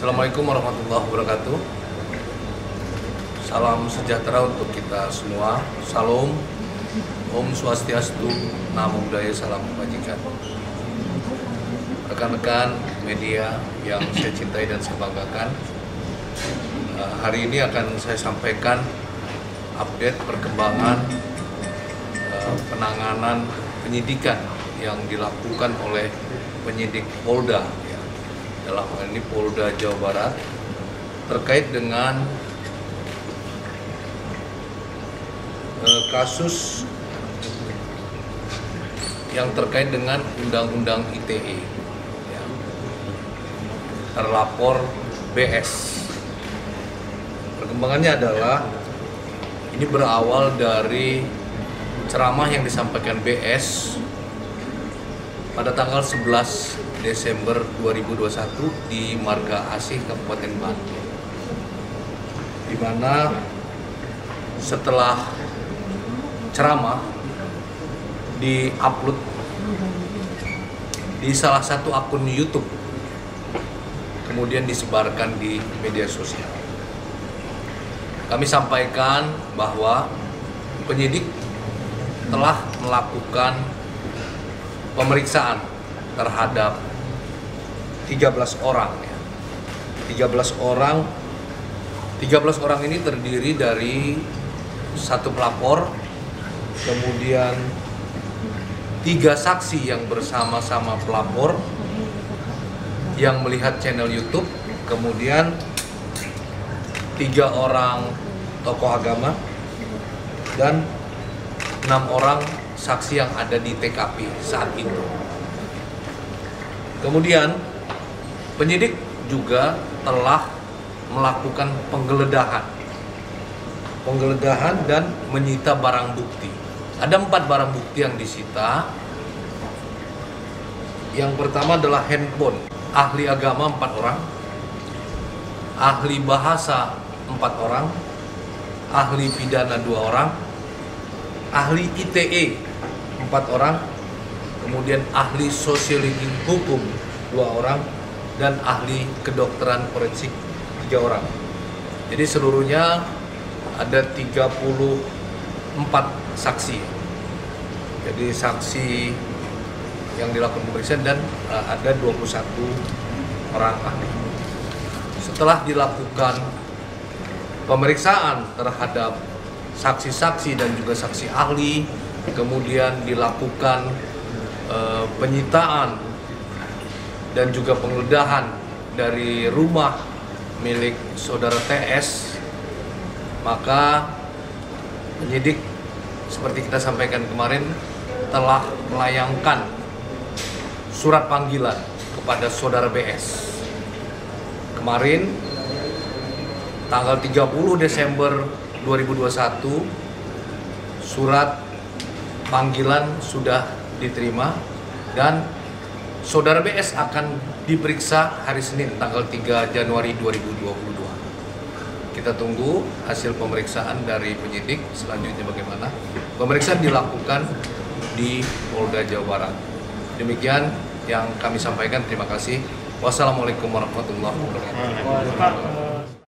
Assalamualaikum warahmatullahi wabarakatuh. Salam sejahtera untuk kita semua. Salam, Om Swastiastu, Namo Buddhaya, salam kebajikan. Rekan-rekan media yang saya cintai dan saya banggakan, hari ini akan saya sampaikan update perkembangan penanganan penyidikan yang dilakukan oleh penyidik Polda, dalam hal ini Polda Jawa Barat, terkait dengan kasus yang terkait dengan Undang-Undang ITE, terlapor BS. Perkembangannya adalah ini berawal dari ceramah yang disampaikan BS pada tanggal 11 Desember 2021 di Marga Asih, Kabupaten Bantul, di mana setelah ceramah di-upload di salah satu akun YouTube, kemudian disebarkan di media sosial. Kami sampaikan bahwa penyidik telah melakukan pemeriksaan terhadap 13 orang. 13 orang ini terdiri dari satu pelapor, kemudian 3 saksi yang bersama-sama pelapor yang melihat channel YouTube, kemudian 3 orang tokoh agama, dan 6 orang saksi yang ada di TKP saat itu. Kemudian penyidik juga telah melakukan penggeledahan dan menyita barang bukti. Ada 4 barang bukti yang disita. Yang pertama adalah handphone ahli agama 4 orang, ahli bahasa 4 orang, ahli pidana 2 orang, ahli ITE 4 orang, kemudian ahli sosiologi hukum 2 orang, dan ahli kedokteran forensik 3 orang. Jadi seluruhnya ada 34 saksi. Jadi saksi yang dilakukan pemeriksaan, dan ada 21 orang ahli. Setelah dilakukan pemeriksaan terhadap saksi-saksi dan juga saksi ahli, kemudian dilakukan penyitaan dan juga penggeledahan dari rumah milik saudara TS, maka penyidik seperti kita sampaikan kemarin telah melayangkan surat panggilan kepada saudara BS. Kemarin tanggal 30 Desember 2021 surat panggilan sudah diterima, dan saudara BS akan diperiksa hari Senin tanggal 3 Januari 2022. Kita tunggu hasil pemeriksaan dari penyidik selanjutnya bagaimana. Pemeriksaan dilakukan di Polda Jawa Barat. Demikian yang kami sampaikan. Terima kasih. Wassalamualaikum warahmatullahi wabarakatuh.